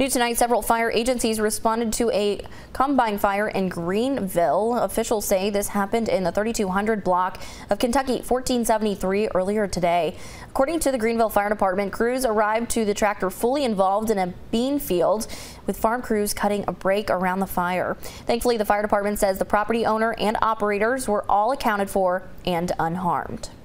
New tonight, several fire agencies responded to a combine fire in Greenville. Officials say this happened in the 3200 block of Kentucky 1473 earlier today. According to the Greenville Fire Department, crews arrived to the tractor fully involved in a bean field, with farm crews cutting a break around the fire. Thankfully, the fire department says the property owner and operators were all accounted for and unharmed.